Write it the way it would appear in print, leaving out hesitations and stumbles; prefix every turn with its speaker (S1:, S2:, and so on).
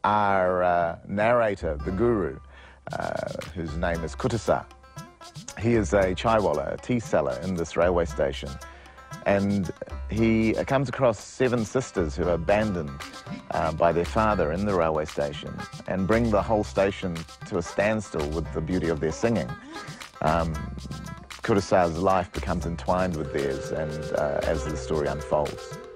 S1: our narrator, the guru, whose name is Kutasa, he is a chaiwala, a tea seller in this railway station. And he comes across 7 sisters who are abandoned by their father in the railway station and bring the whole station to a standstill with the beauty of their singing. Kutasa's life becomes entwined with theirs and as the story unfolds.